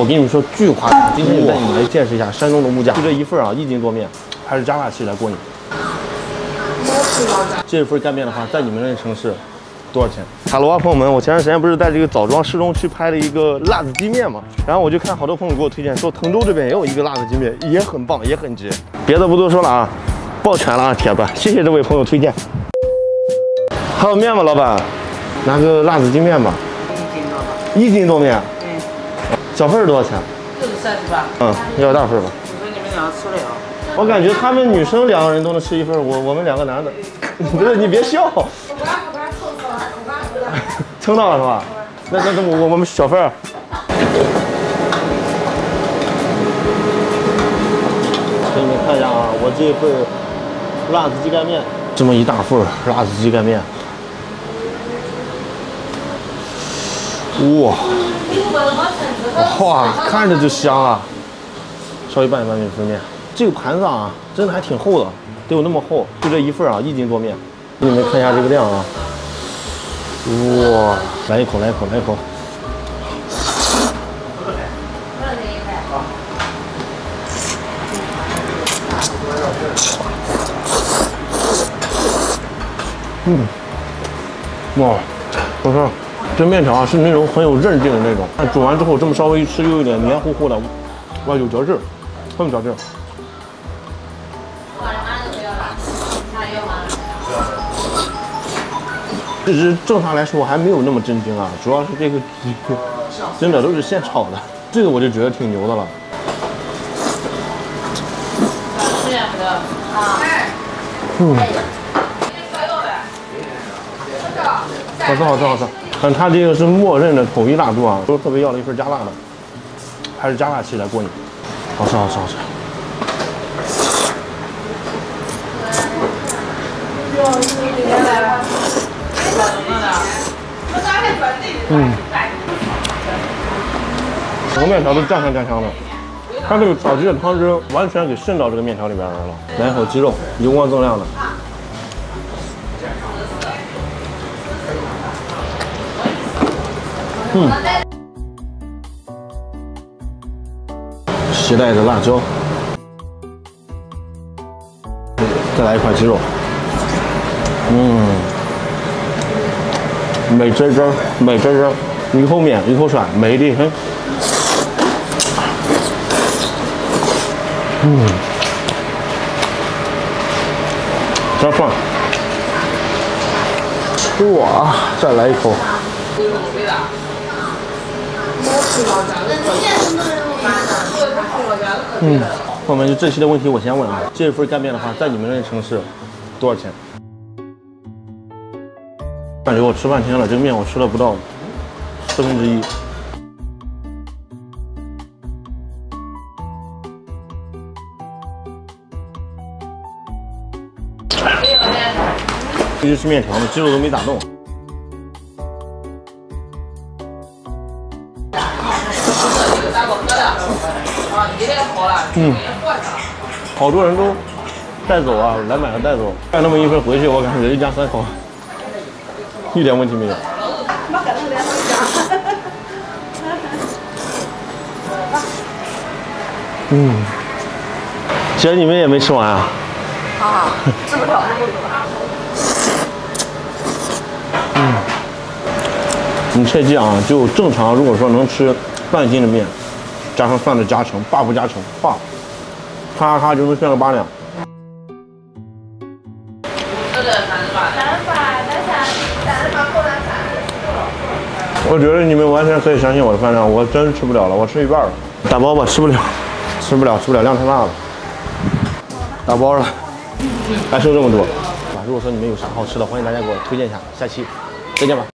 我跟你们说巨夸张，今天就带你们来见识一下山东的物价。就这一份啊，1斤多面，还是加辣器来过你。这份干面的话，在你们那城市多少钱？Hello啊，朋友们，我前段时间不是在这个枣庄市中区拍了一个辣子鸡面嘛，然后我就看好多朋友给我推荐说，滕州这边也有一个辣子鸡面，也很棒，也很值。别的不多说了啊，抱拳了啊，铁子，谢谢这位朋友推荐。还有面吗，老板？拿个辣子鸡面吧。1斤多面。小份多少钱？ 就是38。 要大份吧。 我说你们两个吃了啊？ 我感觉他们女生2个人都能吃1份，我们2个男的，不是你别笑。撑到了是吧？那我们小份儿。给你们看一下啊，我这份辣子鸡盖面，这么一大份辣子鸡盖面，哇，看着就香啊！稍微拌一拌面粉面，这个盘子啊，真的还挺厚的，得有那么厚，就这一份啊，1斤多面。给你们看一下这个量啊，哇，来一口，来一口，来一口。哇，不是，这面条啊是那种很有韧劲的那种，但煮完之后这么稍微一吃，又有点黏糊糊的，哇，有嚼劲，很有嚼劲。其实正常来说我还没有那么震惊啊，主要是这个鸡真的都是现炒的，这个我就觉得挺牛的了。好吃好吃好吃，但它这个是默认的统一辣度啊，都特别要了一份加辣的，还是加辣器来过你，好吃好吃好吃。整个面条都酱香酱香的，它这个炒鸡的汤汁完全给渗到这个面条里边来了。来一口鸡肉，油光锃亮的。携带着辣椒，再来一块鸡肉，美滋滋，美滋滋，一口面一口涮，美得很。加蒜，哇，再来一口。朋友们，就这期的问题我先问啊，这份干面的话，在你们那城市多少钱？感觉我吃半天了，这个面我吃了不到1/4。这就是面条的，鸡肉都没打动。好多人都带走啊，来买了带走，带那么一份回去，我感觉1家3口，一点问题没有。姐，你们也没吃完啊？ 吃不了。 你切记啊，就正常，如果说能吃半斤的面，加上蒜的加成，buff加成，buff，咔咔就能炫个8两。我觉得你们完全可以相信我的饭量，我真吃不了了，我吃一半了。打包吧，吃不了，量太大了。打包了，还剩这么多。如果说你们有啥好吃的，欢迎大家给我推荐一下，下期再见吧。